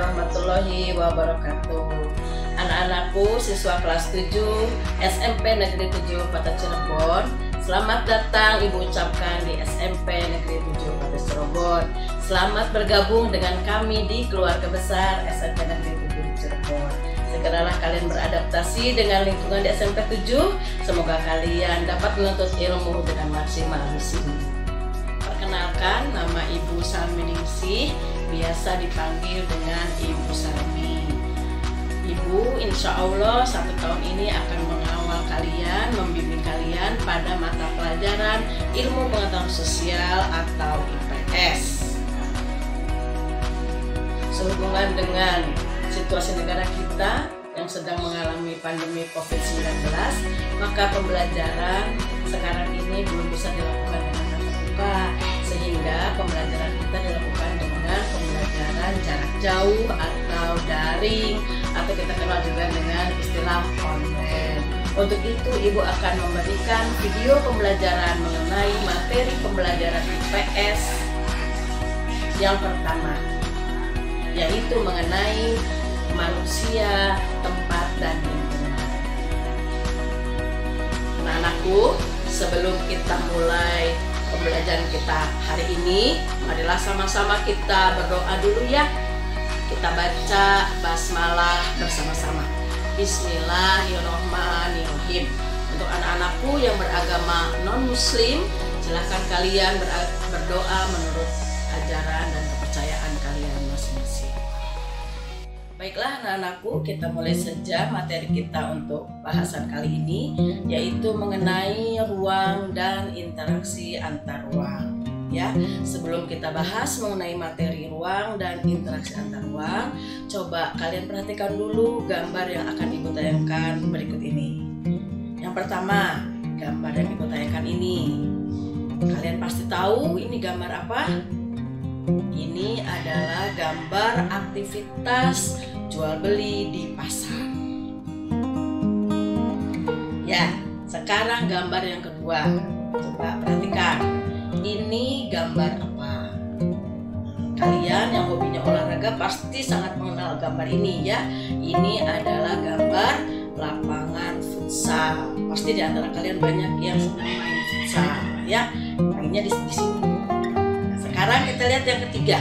warahmatullahi wabarakatuh. Anak-anakku, siswa kelas 7 SMP Negeri 7 Kota Cirebon, selamat datang Ibu ucapkan di SMP Negeri 7 Kota Cirebon. Selamat bergabung dengan kami di keluarga besar SMP Negeri 7 Cirebon. Segeralah kalian beradaptasi dengan lingkungan di SMP 7. Semoga kalian dapat menuntut ilmu dengan maksimal di sini. Perkenalkan, nama Ibu Salminingsih, biasa dipanggil dengan Ibu Salmi. Ibu insya Allah 1 tahun ini akan mengawal kalian, membimbing kalian pada mata pelajaran ilmu pengetahuan sosial atau IPS. Sehubungan dengan situasi negara kita yang sedang mengalami pandemi COVID-19, maka pembelajaran sekarang ini belum bisa dilakukan dengan tatap muka, sehingga pembelajaran kita dilakukan dengan pembelajaran jarak jauh atau daring, atau kita kenal juga dengan istilah online. Untuk itu, Ibu akan memberikan video pembelajaran mengenai materi pembelajaran IPS yang pertama, yaitu mengenai manusia, tempat, dan lingkungan. Anak-anakku, sebelum kita mulai pembelajaran kita hari ini, marilah sama-sama kita berdoa dulu ya. Kita baca basmalah bersama-sama. Bismillahirrohmanirrohim. Untuk anak-anakku yang beragama non-muslim, silahkan kalian berdoa menurut ajaran dan kepercayaan kalian masing-masing. Baiklah anak-anakku, kita mulai saja materi kita untuk bahasan kali ini, yaitu mengenai ruang dan interaksi antar ruang. Ya, sebelum kita bahas mengenai materi ruang dan interaksi antar ruang, coba kalian perhatikan dulu gambar yang akan Ibu tayangkan berikut ini. Yang pertama, gambar yang Ibu tayangkan ini. Kalian pasti tahu ini gambar apa? Ini adalah gambar aktivitas jual beli di pasar. Ya, sekarang gambar yang kedua. Coba perhatikan. Ini gambar apa? Kalian yang hobinya olahraga pasti sangat mengenal gambar ini ya. Ini adalah gambar lapangan futsal. Pasti di antara kalian banyak yang senang main futsal ya. Mainnya di sini. Nah, sekarang kita lihat yang ketiga.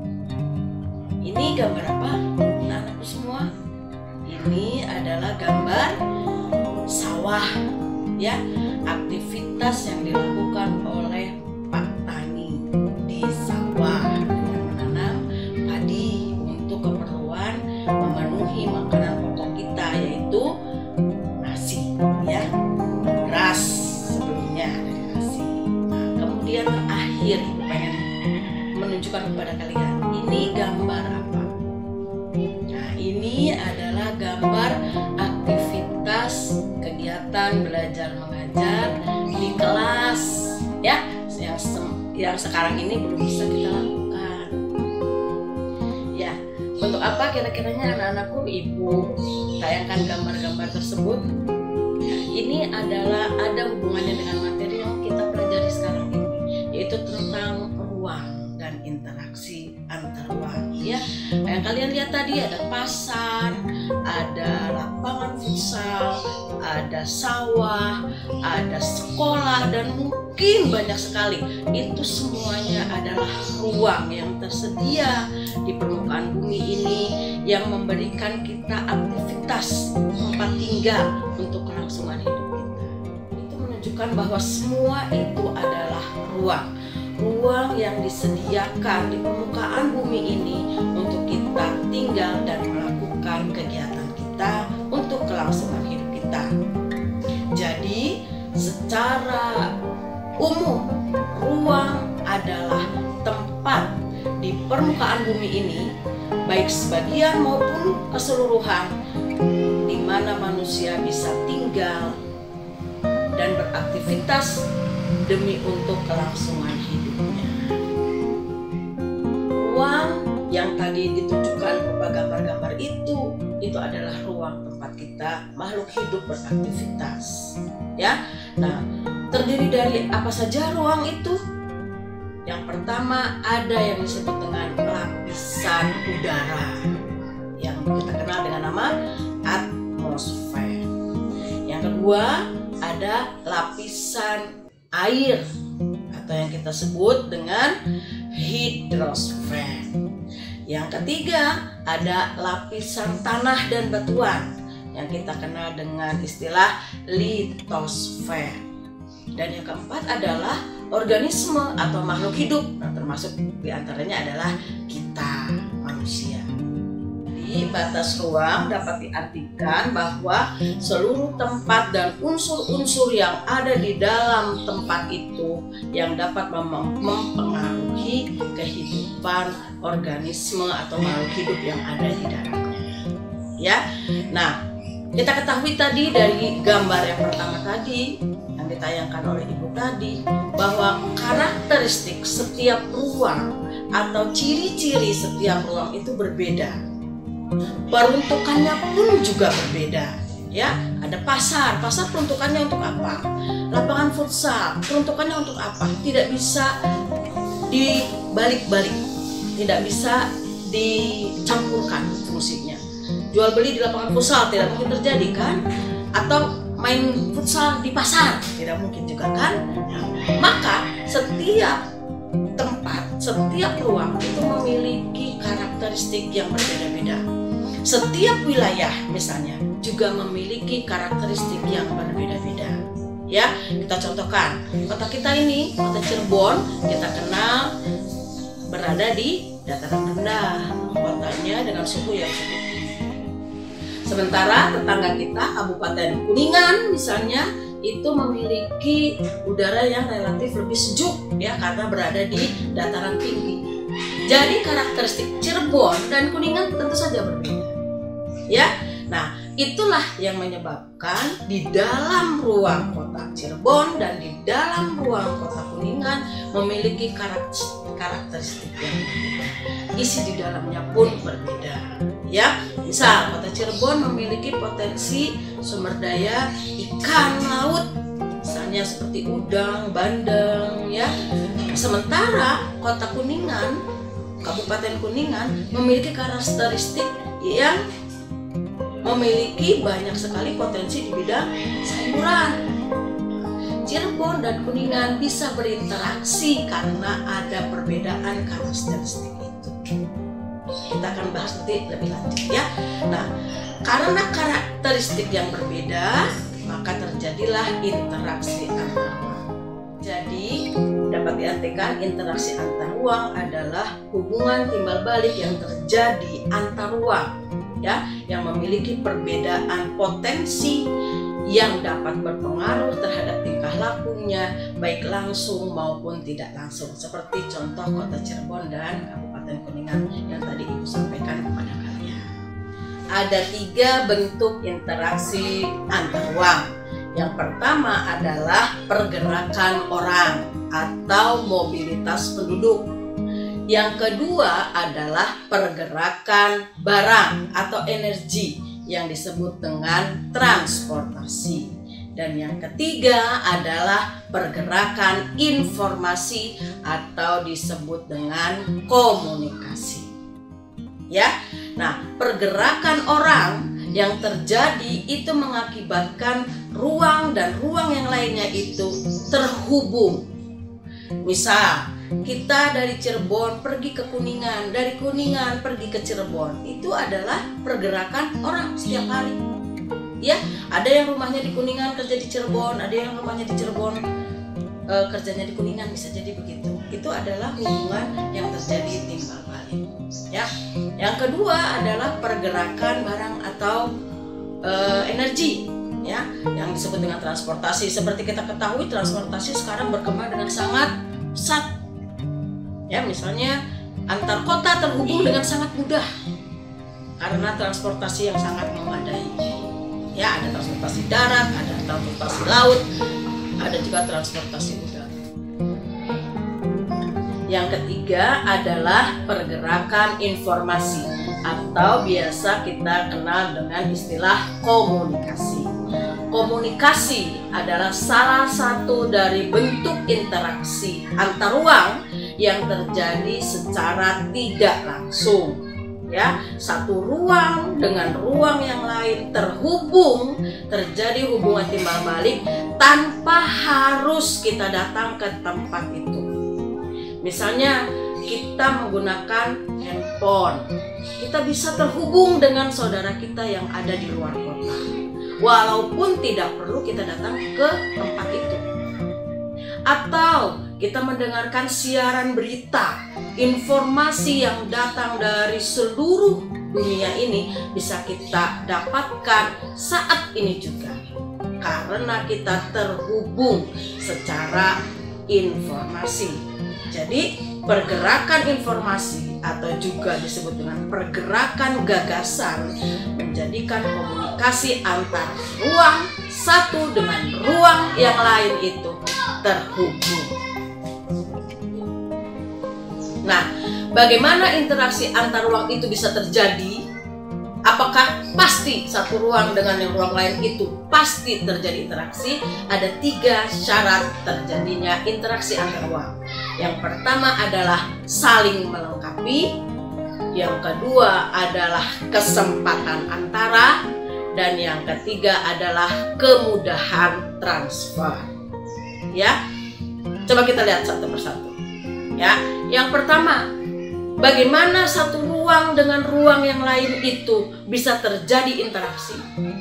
Ini gambar apa? Anak-anakku semua. Ini adalah gambar sawah ya. Aktivitas yang dilakukan oleh Pak Tani di sawah dengan menanam padi untuk keperluan memenuhi makanan pokok kita, yaitu nasi ya, beras sebelumnya dari nasi. Nah, kemudian terakhir Ibu pengen menunjukkan kepada kalian, ini gambar apa? Nah, ini adalah gambar aktivitas kegiatan belajar mengajar di kelas ya, yang sekarang ini belum bisa kita lakukan. Ya, untuk apa kira-kiranya anak-anakku Ibu tayangkan gambar-gambar tersebut? Ya, ini adalah ada hubungannya dengan materi yang kita pelajari sekarang ini, yaitu tentang ruang dan interaksi antar ruang ya. Yang kalian lihat tadi ada pasar, ada lapangan futsal, ada sawah, ada sekolah, dan mungkin banyak sekali. Itu semuanya adalah ruang yang tersedia di permukaan bumi ini yang memberikan kita aktivitas tempat tinggal untuk kelangsungan hidup kita. Itu menunjukkan bahwa semua itu adalah ruang. Ruang yang disediakan di permukaan bumi ini untuk kita tinggal dan melakukan kegiatan kita untuk kelangsungan hidup kita. Jadi secara umum, ruang adalah tempat di permukaan bumi ini, baik sebagian maupun keseluruhan, di mana manusia bisa tinggal dan beraktivitas demi untuk kelangsungan hidupnya. Ruang yang tadi ditunjukkan berupa gambar-gambar itu adalah ruang tempat kita makhluk hidup beraktivitas ya. Nah, terdiri dari apa saja ruang itu? Yang pertama ada yang disebut dengan lapisan udara. kita kenal dengan nama atmosfer. Yang kedua ada lapisan air atau yang kita sebut dengan hidrosfer. Yang ketiga ada lapisan tanah dan batuan yang kita kenal dengan istilah litosfer. Dan yang keempat adalah organisme atau makhluk hidup, termasuk diantaranya adalah kita manusia. Di batas ruang dapat diartikan bahwa seluruh tempat dan unsur-unsur yang ada di dalam tempat itu yang dapat mempengaruhi kehidupan organisme atau makhluk hidup yang ada di dalamnya. Ya, nah kita ketahui tadi dari gambar yang pertama tadi yang ditayangkan oleh Ibu tadi bahwa karakteristik setiap ruang atau ciri-ciri setiap ruang itu berbeda. Peruntukannya pun juga berbeda. Ya, ada pasar peruntukannya untuk apa? Lapangan futsal peruntukannya untuk apa? Tidak bisa dibalik-balik, tidak bisa dicampurkan fungsinya. Jual beli di lapangan futsal tidak mungkin terjadi kan? Atau main futsal di pasar tidak mungkin juga kan? Maka setiap tempat, setiap ruang itu memiliki karakteristik yang berbeda-beda. Setiap wilayah misalnya juga memiliki karakteristik yang berbeda-beda. Ya, kita contohkan kota kita ini, kota Cirebon, kita kenal berada di dataran rendah, kotanya dengan suhu yang cukup tinggi. Sementara tetangga kita Kabupaten Kuningan misalnya itu memiliki udara yang relatif lebih sejuk ya karena berada di dataran tinggi. Jadi karakteristik Cirebon dan Kuningan tentu saja berbeda. Ya. Nah, itulah yang menyebabkan di dalam ruang kota Cirebon dan di dalam ruang kota Kuningan memiliki karakteristik yang berbeda. Isi di dalamnya pun berbeda. Ya, misal kota Cirebon memiliki potensi sumber daya ikan laut, misalnya seperti udang, bandeng, ya. Sementara kota Kuningan, Kabupaten Kuningan memiliki karakteristik yang memiliki banyak sekali potensi di bidang sayuran. Cirebon dan Kuningan bisa berinteraksi karena ada perbedaan karakteristik itu. Kita akan bahas nanti lebih lanjut ya. Nah, karena karakteristik yang berbeda, maka terjadilah interaksi antar ruang. Jadi, dapat diartikan interaksi antar ruang adalah hubungan timbal balik yang terjadi antar ruang, ya, yang memiliki perbedaan potensi yang dapat berpengaruh terhadap tingkah lakunya, baik langsung maupun tidak langsung. Seperti contoh kota Cirebon dan Kabupaten Kuningan yang tadi Ibu sampaikan kepada kalian. Ada 3 bentuk interaksi antar ruang. Yang pertama adalah pergerakan orang atau mobilitas penduduk. Yang kedua adalah pergerakan barang atau energi yang disebut dengan transportasi. Dan yang ketiga adalah pergerakan informasi atau disebut dengan komunikasi. Ya. Nah, pergerakan orang yang terjadi itu mengakibatkan ruang dan ruang yang lainnya itu terhubung. Misal, kita dari Cirebon pergi ke Kuningan, dari Kuningan pergi ke Cirebon, itu adalah pergerakan orang setiap hari. Ya, ada yang rumahnya di Kuningan kerja di Cirebon, ada yang rumahnya di Cirebon kerjanya di Kuningan, bisa jadi begitu. Itu adalah hubungan yang terjadi timbal balik. Ya, yang kedua adalah pergerakan barang atau energi, ya, yang disebut dengan transportasi. Seperti kita ketahui, transportasi sekarang berkembang dengan sangat pesat. Ya, misalnya antar kota terhubung dengan sangat mudah karena transportasi yang sangat memadai. Ya, ada transportasi darat, ada transportasi laut, ada juga transportasi udara. Yang ketiga adalah pergerakan informasi atau biasa kita kenal dengan istilah komunikasi. Komunikasi adalah salah satu dari bentuk interaksi antar ruang yang terjadi secara tidak langsung, ya, satu ruang dengan ruang yang lain terhubung, terjadi hubungan timbal balik tanpa harus kita datang ke tempat itu. Misalnya kita menggunakan handphone, kita bisa terhubung dengan saudara kita yang ada di luar kota, walaupun tidak perlu kita datang ke tempat itu. Atau kita mendengarkan siaran berita, informasi yang datang dari seluruh dunia ini bisa kita dapatkan saat ini juga, karena kita terhubung secara informasi. Jadi pergerakan informasi atau juga disebut dengan pergerakan gagasan menjadikan komunikasi antar ruang satu dengan ruang yang lain itu terhubung. Nah, bagaimana interaksi antar ruang itu bisa terjadi? Apakah pasti satu ruang dengan yang ruang lain itu pasti terjadi interaksi? Ada 3 syarat terjadinya interaksi antar ruang. Yang pertama adalah saling melengkapi, yang kedua adalah kesempatan antara, dan yang ketiga adalah kemudahan transfer. Ya, coba kita lihat satu persatu. Ya, yang pertama, bagaimana satu ruang dengan ruang yang lain itu bisa terjadi interaksi?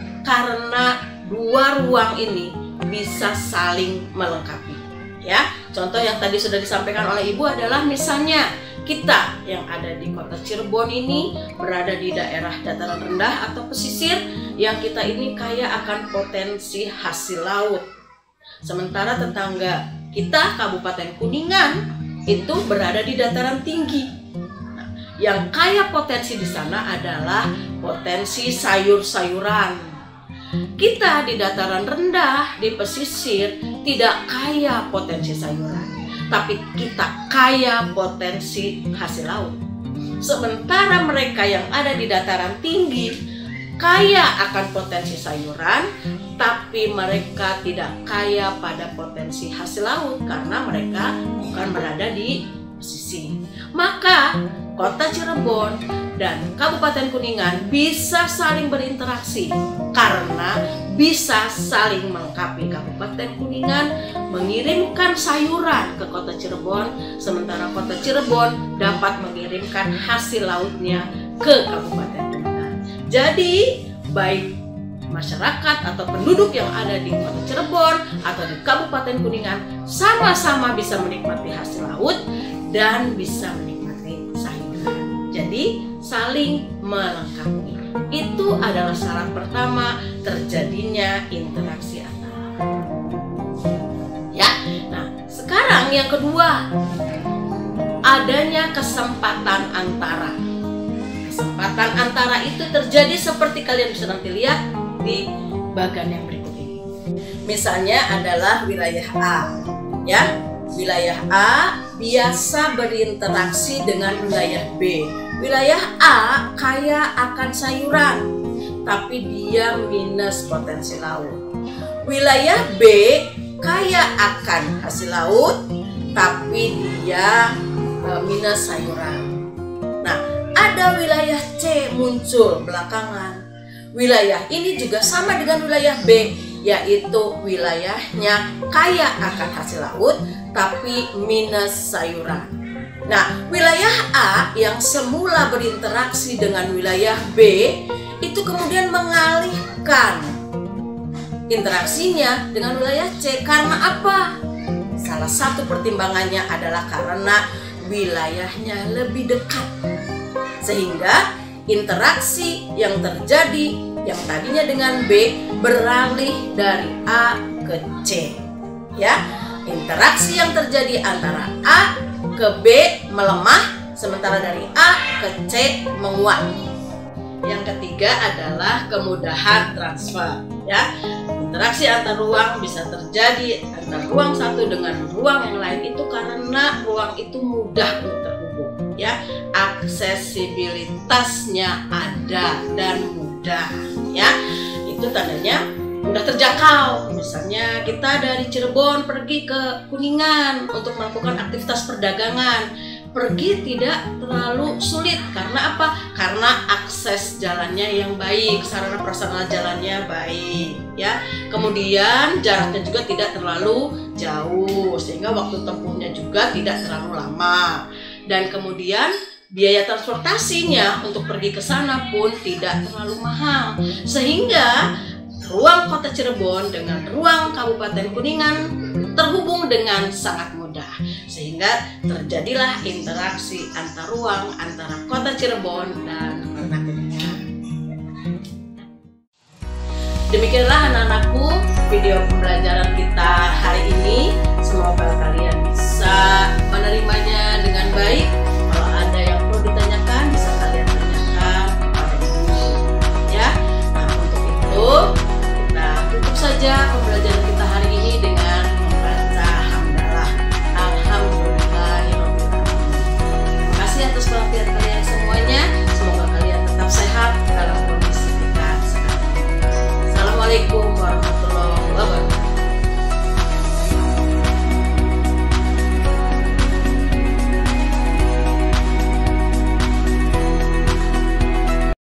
Karena 2 ruang ini bisa saling melengkapi. Ya, contoh yang tadi sudah disampaikan oleh Ibu adalah misalnya kita yang ada di kota Cirebon ini berada di daerah dataran rendah atau pesisir, yang kita ini kaya akan potensi hasil laut. Sementara tetangga kita Kabupaten Kuningan itu berada di dataran tinggi. Nah, yang kaya potensi di sana adalah potensi sayur-sayuran. Kita di dataran rendah, di pesisir, tidak kaya potensi sayuran, tapi kita kaya potensi hasil laut. Sementara mereka yang ada di dataran tinggi kaya akan potensi sayuran, tapi mereka tidak kaya pada potensi hasil laut karena mereka bukan berada di pesisir. Maka kota Cirebon dan Kabupaten Kuningan bisa saling berinteraksi karena bisa saling melengkapi. Kabupaten Kuningan mengirimkan sayuran ke kota Cirebon, sementara kota Cirebon dapat mengirimkan hasil lautnya ke Kabupaten Kuningan. Jadi baik masyarakat atau penduduk yang ada di kota Cirebon atau di Kabupaten Kuningan sama-sama bisa menikmati hasil laut dan bisa menikmati sayuran. Jadi saling melengkapi. Itu adalah syarat pertama terjadinya interaksi antara. Ya, nah sekarang yang kedua, adanya kesempatan antara. Kesempatan antara itu terjadi seperti kalian bisa nanti lihat di bagian yang berikut ini. Misalnya adalah wilayah A, ya. Wilayah A biasa berinteraksi dengan wilayah B. Wilayah A kaya akan sayuran, tapi dia minus potensi laut. Wilayah B kaya akan hasil laut, tapi dia minus sayuran. Nah, ada wilayah C muncul belakangan. Wilayah ini juga sama dengan wilayah B, yaitu wilayahnya kaya akan hasil laut, tapi minus sayuran. Nah, wilayah A yang semula berinteraksi dengan wilayah B itu kemudian mengalihkan interaksinya dengan wilayah C. Karena apa? Salah satu pertimbangannya adalah karena wilayahnya lebih dekat, sehingga interaksi yang terjadi yang tadinya dengan B beralih dari A ke C. Ya, interaksi yang terjadi antara A ke B melemah, sementara dari A ke C menguat. Yang ketiga adalah kemudahan transfer. Ya, interaksi antar ruang bisa terjadi antara ruang satu dengan ruang yang lain itu karena ruang itu mudah untuk terhubung. Ya, aksesibilitasnya ada dan mudah. Ya, itu tandanya mudah terjangkau. Misalnya kita dari Cirebon pergi ke Kuningan untuk melakukan aktivitas perdagangan, pergi tidak terlalu sulit. Karena apa? Karena akses jalannya yang baik, sarana prasarana jalannya baik ya. Kemudian jaraknya juga tidak terlalu jauh sehingga waktu tempuhnya juga tidak terlalu lama. Dan kemudian biaya transportasinya untuk pergi ke sana pun tidak terlalu mahal, sehingga ruang Kota Cirebon dengan ruang Kabupaten Kuningan terhubung dengan sangat mudah, sehingga terjadilah interaksi antar ruang antara Kota Cirebon dan Kota Kuningan. Demikianlah anak-anakku video pembelajaran kita hari ini. Semoga kalian bisa menerimanya dengan baik